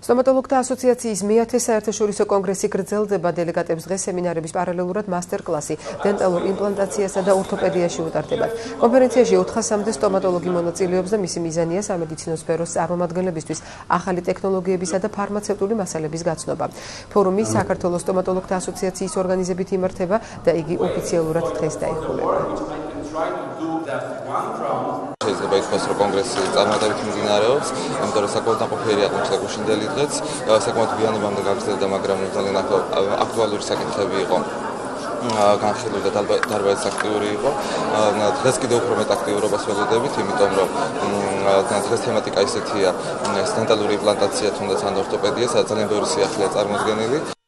სტომატოლოგთა ასოციაციის მე-10 საერთაშორისო კონგრესი გრძელდება დელეგატებს დღეს სემინარების პარალელურად მასტერ-კლასი დენტალურ იმპლანტაციასა და ორთოპედიაში უტარდებათ. კონფერენციაში 400-მდე სტომატოლოგი მონაწილეობს და მისი მიზანია სამედიცინო სფეროს წარმომადგენლებისთვის ახალი ტექნოლოგიებისა და ფარმაცევტული მასალების გაცნობა. ფორუმი საქართველოს სტომატოლოგთა ასოციაციის ორგანიზებით იმართება და იგი ოფიციალურად დღეს დაიხურება. შეიძლება ითქვას, რომ კონგრესი წარმატებით მიმდინარეობს, იმიტომ რომ საკმაოდ ნაყოფიერია აღმოჩნდა გუშინდელი დღეც, საკმაოდ გვიანობამდე გაგრძელდა, მაგრამ ძალიან აქტუალური საკითხები იყო. განხილული და დარბაზის აქტიური იყო. დღეს კიდევ უფრო მეტ აქტიურობას ველოდებით, იმიტომ რომ დღეს თემატიკა ისეთია, დენტალური იმპლანტაცია თუნდაც ან ორთოპედია, სადაც ძალიან ბევრი სიახლეა წარმოდგენილი.